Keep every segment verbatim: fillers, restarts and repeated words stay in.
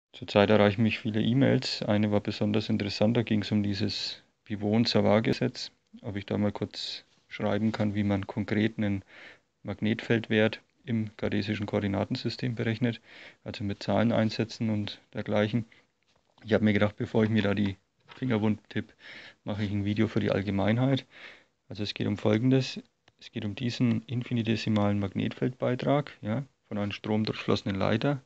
Zurzeit erreichen mich viele E-Mails. Eine war besonders interessant, da ging es um dieses Pivot-Savart-Gesetz. Ob ich da mal kurz schreiben kann, wie man konkret einen Magnetfeldwert im kartesischen Koordinatensystem berechnet, also mit Zahlen einsetzen und dergleichen. Ich habe mir gedacht, bevor ich mir da die Finger wund tippe, mache ich ein Video für die Allgemeinheit. Also es geht um Folgendes. Es geht um diesen infinitesimalen Magnetfeldbeitrag, ja, von einem stromdurchflossenen Leiter.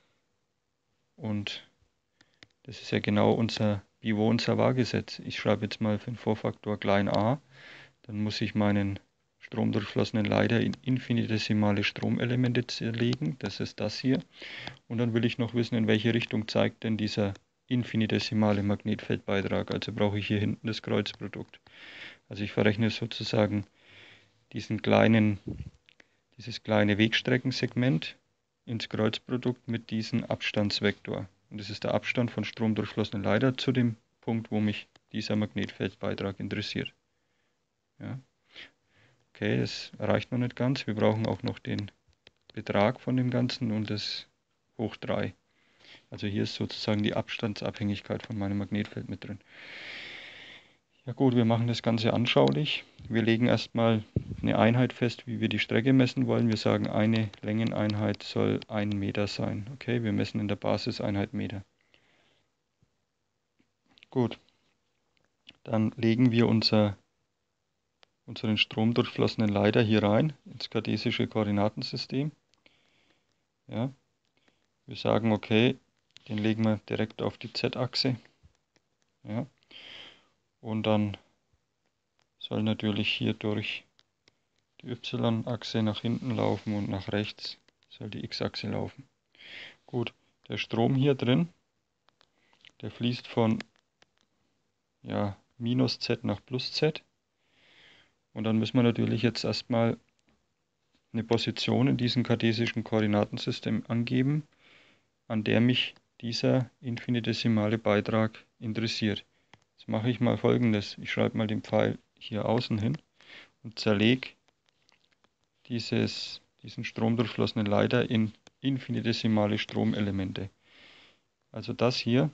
Und das ist ja genau unser Pivot-Savart-Gesetz. Ich schreibe jetzt mal für den Vorfaktor klein a. Dann muss ich meinen stromdurchflossenen Leiter in infinitesimale Stromelemente zerlegen. Das ist das hier. Und dann will ich noch wissen, in welche Richtung zeigt denn dieser infinitesimale Magnetfeldbeitrag. Also brauche ich hier hinten das Kreuzprodukt. Also ich verrechne sozusagen diesen kleinen, dieses kleine Wegstreckensegment ins Kreuzprodukt mit diesem Abstandsvektor. Und das ist der Abstand von stromdurchflossenen Leiter zu dem Punkt, wo mich dieser Magnetfeldbeitrag interessiert. Ja. Okay, das reicht noch nicht ganz. Wir brauchen auch noch den Betrag von dem Ganzen und das hoch drei. Also hier ist sozusagen die Abstandsabhängigkeit von meinem Magnetfeld mit drin. Ja gut, wir machen das Ganze anschaulich. Wir legen erstmal eine Einheit fest, wie wir die Strecke messen wollen. Wir sagen, eine Längeneinheit soll ein Meter sein. Okay, wir messen in der Basiseinheit Meter. Gut, dann legen wir unser, unseren stromdurchflossenen Leiter hier rein, ins kartesische Koordinatensystem. Ja, wir sagen, okay, den legen wir direkt auf die Z-Achse. Ja, und dann soll natürlich hier durch die Y-Achse nach hinten laufen und nach rechts soll die X-Achse laufen. Gut, der Strom hier drin, der fließt von ja, minus Z nach plus Z. Und dann müssen wir natürlich jetzt erstmal eine Position in diesem kartesischen Koordinatensystem angeben, an der mich dieser infinitesimale Beitrag interessiert. Jetzt mache ich mal Folgendes. Ich schreibe mal den Pfeil hier außen hin und zerlege dieses, diesen stromdurchflossenen Leiter in infinitesimale Stromelemente. Also das hier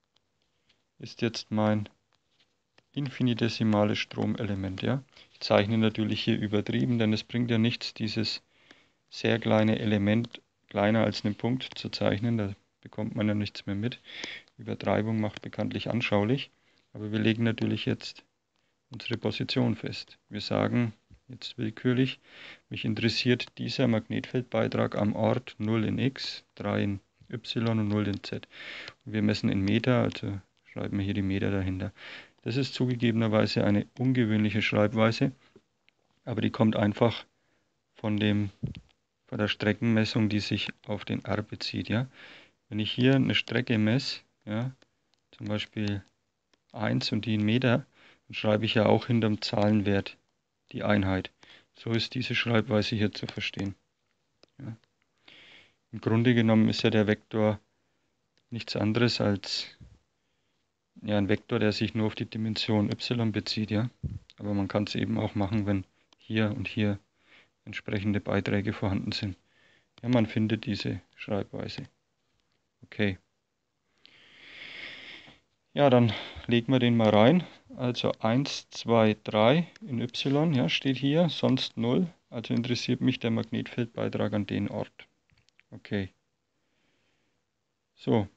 ist jetzt mein infinitesimales Stromelement. Ja? Ich zeichne natürlich hier übertrieben, denn es bringt ja nichts, dieses sehr kleine Element kleiner als einen Punkt zu zeichnen. Da bekommt man ja nichts mehr mit. Übertreibung macht bekanntlich anschaulich. Aber wir legen natürlich jetzt unsere Position fest. Wir sagen jetzt willkürlich, mich interessiert dieser Magnetfeldbeitrag am Ort null in x, drei in y und null in z. Und wir messen in Meter, also schreiben wir hier die Meter dahinter. Das ist zugegebenerweise eine ungewöhnliche Schreibweise, aber die kommt einfach von, dem, von der Streckenmessung, die sich auf den R bezieht. Ja? Wenn ich hier eine Strecke messe, ja, zum Beispiel eins und die in Meter, dann schreibe ich ja auch hinterm Zahlenwert die Einheit. So ist diese Schreibweise hier zu verstehen. Ja. Im Grunde genommen ist ja der Vektor nichts anderes als ja, ein Vektor, der sich nur auf die Dimension y bezieht. Ja. Aber man kann es eben auch machen, wenn hier und hier entsprechende Beiträge vorhanden sind. Ja, man findet diese Schreibweise. Okay. Ja, dann legen wir den mal rein. Also eins, zwei, drei in y, ja, steht hier, sonst null. Also interessiert mich der Magnetfeldbeitrag an den Ort. Okay. So.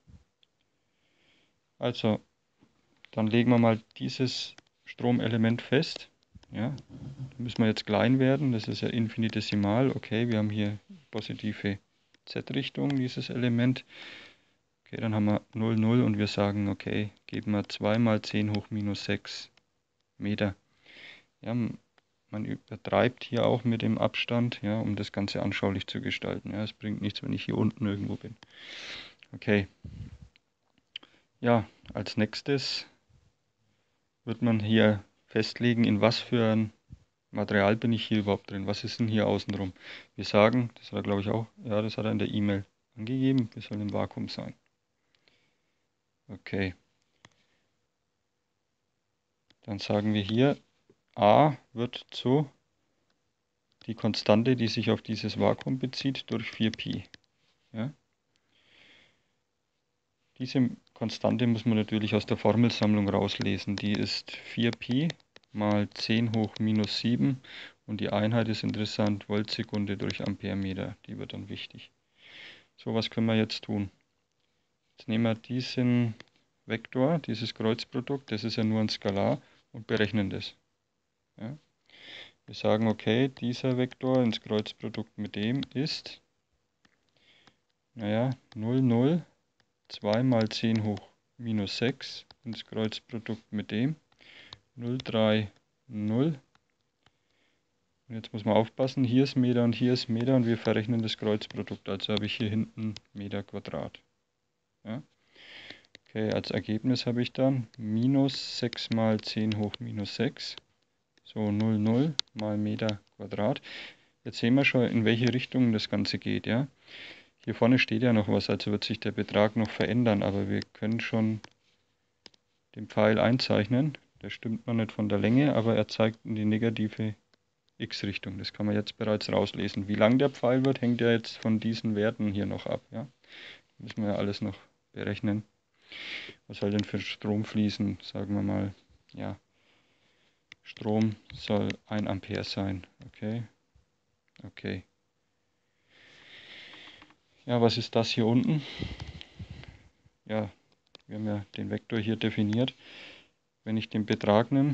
Also, dann legen wir mal dieses Stromelement fest. Ja, da müssen wir jetzt klein werden, das ist ja infinitesimal. Okay, wir haben hier positive Z-Richtung, dieses Element. Okay, dann haben wir null, null und wir sagen, okay, geben wir zwei mal zehn hoch minus sechs Meter. Ja, man übertreibt hier auch mit dem Abstand, ja, um das Ganze anschaulich zu gestalten. Ja, es bringt nichts, wenn ich hier unten irgendwo bin. Okay. Ja, als nächstes wird man hier festlegen, in was für ein Material bin ich hier überhaupt drin. Was ist denn hier außenrum? Wir sagen, das hat er glaube ich auch, ja, das hat er in der E-Mail angegeben, wir sollen im Vakuum sein. Okay. Dann sagen wir hier, A wird zu die Konstante, die sich auf dieses Vakuum bezieht, durch vier Pi. Ja? Diese Konstante muss man natürlich aus der Formelsammlung rauslesen. Die ist vier Pi mal zehn hoch minus sieben und die Einheit ist interessant, Voltsekunde durch Amperemeter. Die wird dann wichtig. So, was können wir jetzt tun? Jetzt nehmen wir diesen Vektor, dieses Kreuzprodukt, das ist ja nur ein Skalar, und berechnen das. Ja? Wir sagen, okay, dieser Vektor ins Kreuzprodukt mit dem ist, naja, null, null, zwei mal zehn hoch minus sechs ins Kreuzprodukt mit dem, null, drei, null. Und jetzt muss man aufpassen, hier ist Meter und hier ist Meter und wir verrechnen das Kreuzprodukt, also habe ich hier hinten Meter Quadrat. Ja? Okay, als Ergebnis habe ich dann minus sechs mal zehn hoch minus sechs, so null, null mal Meter Quadrat. Jetzt sehen wir schon, in welche Richtung das Ganze geht. Ja? Hier vorne steht ja noch was, also wird sich der Betrag noch verändern, aber wir können schon den Pfeil einzeichnen. Der stimmt noch nicht von der Länge, aber er zeigt in die negative x-Richtung. Das kann man jetzt bereits rauslesen. Wie lang der Pfeil wird, hängt ja jetzt von diesen Werten hier noch ab. Ja? Müssen wir ja alles noch berechnen. Was soll denn für Strom fließen? Sagen wir mal, ja, Strom soll ein Ampere sein. Okay, okay. Ja, was ist das hier unten? Ja, wir haben ja den Vektor hier definiert. Wenn ich den Betrag nehme,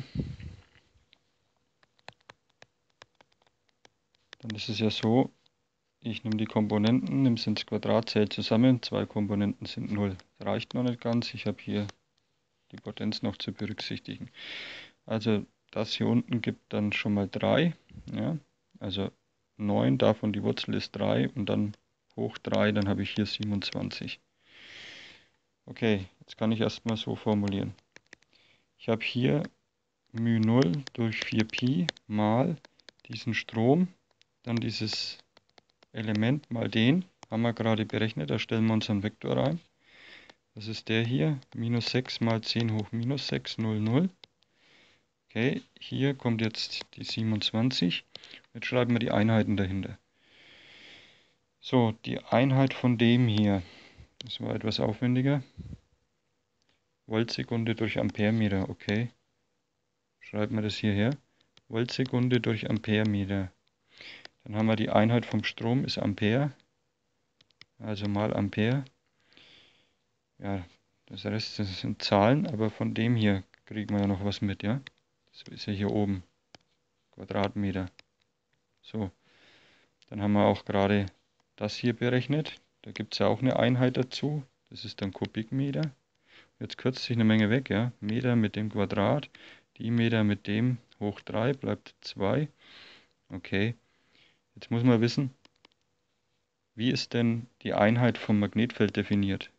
dann ist es ja so, ich nehme die Komponenten, nehme sie ins Quadrat, zähle zusammen, zwei Komponenten sind null. Das reicht noch nicht ganz, ich habe hier die Potenz noch zu berücksichtigen. Also das hier unten gibt dann schon mal drei, ja, also neun, davon die Wurzel ist drei und dann hoch drei, dann habe ich hier siebenundzwanzig. Okay, jetzt kann ich erstmal so formulieren. Ich habe hier μ null durch vier Pi mal diesen Strom, dann dieses Element mal den, haben wir gerade berechnet, da stellen wir unseren Vektor rein. Das ist der hier, minus sechs mal zehn hoch minus sechs, null, null. Okay, hier kommt jetzt die siebenundzwanzig. Jetzt schreiben wir die Einheiten dahinter. So, die Einheit von dem hier, das war etwas aufwendiger. Voltsekunde durch Amperemeter, okay. Schreiben wir das hierher. Voltsekunde durch Amperemeter. Dann haben wir die Einheit vom Strom, ist Ampere. Also mal Ampere. Ja, das Rest das sind Zahlen, aber von dem hier kriegen wir ja noch was mit, ja. Das ist ja hier oben. Quadratmeter. So, dann haben wir auch gerade das hier berechnet. Da gibt es ja auch eine Einheit dazu. Das ist dann Kubikmeter. Jetzt kürzt sich eine Menge weg, ja. Meter mit dem Quadrat, die Meter mit dem hoch drei bleibt zwei. Okay, jetzt muss man wissen, wie ist denn die Einheit vom Magnetfeld definiert?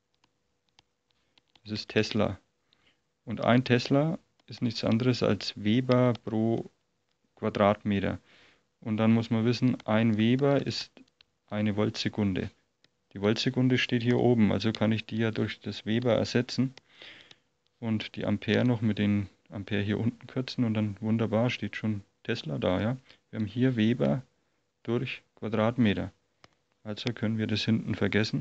Das ist Tesla. Und ein Tesla ist nichts anderes als Weber pro Quadratmeter. Und dann muss man wissen, ein Weber ist eine Voltsekunde. Die Voltsekunde steht hier oben, also kann ich die ja durch das Weber ersetzen und die Ampere noch mit den Ampere hier unten kürzen und dann wunderbar steht schon Tesla da. Ja? Wir haben hier Weber durch Quadratmeter. Also können wir das hinten vergessen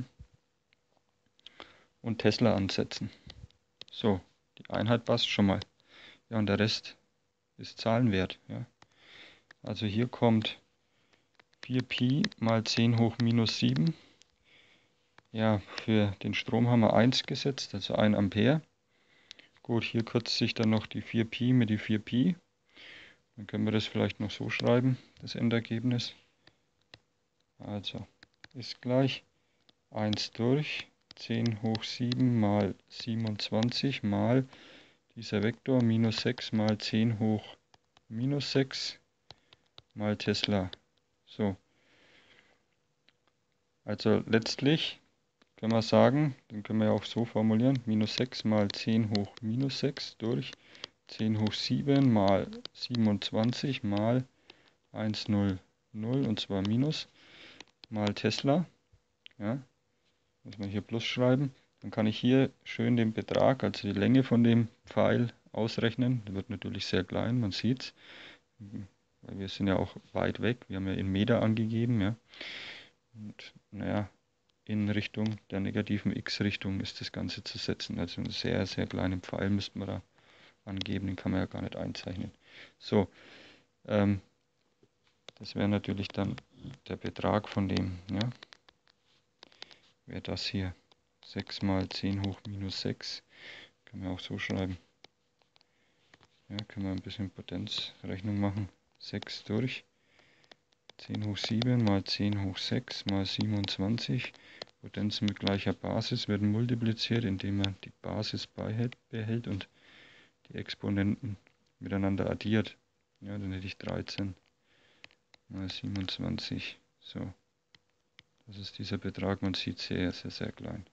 und Tesla ansetzen. So, die Einheit passt schon mal. Ja, und der Rest ist Zahlenwert. Ja? Also hier kommt vier Pi mal zehn hoch minus sieben. Ja, für den Strom haben wir eins gesetzt, also ein Ampere. Gut, hier kürzt sich dann noch die vier Pi mit die vier Pi. Dann können wir das vielleicht noch so schreiben, das Endergebnis. Also ist gleich eins durch zehn hoch sieben mal siebenundzwanzig mal dieser Vektor minus sechs mal zehn hoch minus sechs mal Tesla. So. Also letztlich können wir sagen, dann können wir ja auch so formulieren, minus sechs mal zehn hoch minus sechs durch zehn hoch sieben mal siebenundzwanzig mal hundertzehn und zwar minus mal Tesla. Ja, muss man hier plus schreiben. Dann kann ich hier schön den Betrag, also die Länge von dem Pfeil ausrechnen. Der wird natürlich sehr klein, man sieht es. Weil wir sind ja auch weit weg. Wir haben ja in Meter angegeben. Ja. Und naja, in Richtung der negativen x-Richtung ist das Ganze zu setzen. Also einen sehr, sehr kleinen Pfeil müssten wir da angeben, den kann man ja gar nicht einzeichnen. So, ähm, das wäre natürlich dann der Betrag von dem, ja, wäre das hier sechs mal zehn hoch minus sechs, kann man auch so schreiben. Ja, können wir ein bisschen Potenzrechnung machen. sechs durch zehn hoch sieben mal zehn hoch sechs mal siebenundzwanzig. Potenzen mit gleicher Basis werden multipliziert, indem man die Basis behält, behält und die Exponenten miteinander addiert. Ja, dann hätte ich dreizehn mal siebenundzwanzig. So, das ist dieser Betrag. Man sieht sehr, sehr, sehr klein.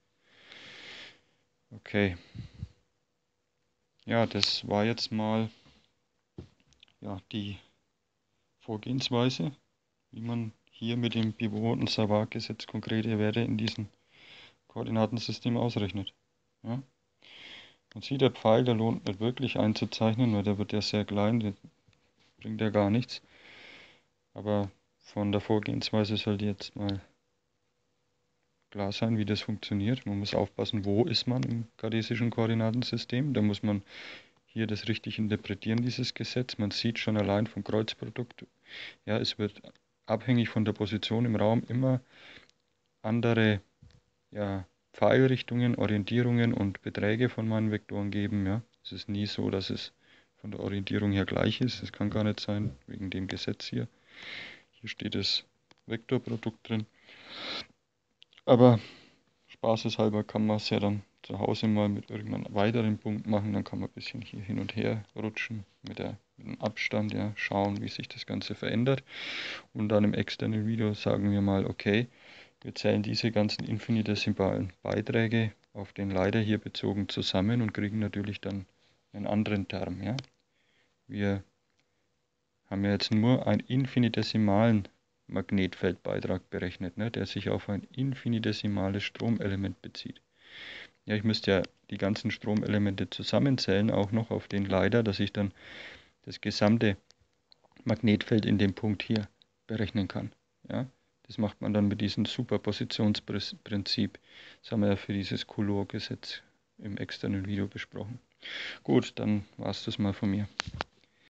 Okay. Ja, das war jetzt mal ja, die Vorgehensweise, wie man hier mit dem Pivot- und Savart-Gesetz konkrete Werte in diesem Koordinatensystem ausrechnet. Ja? Man sieht, der Pfeil, der lohnt nicht wirklich einzuzeichnen, weil der wird ja sehr klein, der bringt ja gar nichts. Aber von der Vorgehensweise sollte jetzt mal klar sein, wie das funktioniert. Man muss aufpassen, wo ist man im kartesischen Koordinatensystem. Da muss man hier das richtig interpretieren, dieses Gesetz. Man sieht schon allein vom Kreuzprodukt, ja, es wird abhängig von der Position im Raum immer andere ja, Pfeilrichtungen, Orientierungen und Beträge von meinen Vektoren geben. Ja. Es ist nie so, dass es von der Orientierung her gleich ist. Das kann gar nicht sein, wegen dem Gesetz hier. Hier steht das Vektorprodukt drin. Aber spaßeshalber kann man es ja dann zu Hause mal mit irgendeinem weiteren Punkt machen. Dann kann man ein bisschen hier hin und her rutschen mit, der, mit dem Abstand, ja, schauen, wie sich das Ganze verändert. Und dann im externen Video sagen wir mal, okay, wir zählen diese ganzen infinitesimalen Beiträge auf den Leiter hier bezogen zusammen und kriegen natürlich dann einen anderen Term. Ja? Wir haben ja jetzt nur einen infinitesimalen Magnetfeldbeitrag berechnet, ne, der sich auf ein infinitesimales Stromelement bezieht. Ja, ich müsste ja die ganzen Stromelemente zusammenzählen, auch noch auf den Leiter, dass ich dann das gesamte Magnetfeld in dem Punkt hier berechnen kann. Ja, das macht man dann mit diesem Superpositionsprinzip. Das haben wir ja für dieses Coulomb-Gesetz im externen Video besprochen. Gut, dann war es das mal von mir.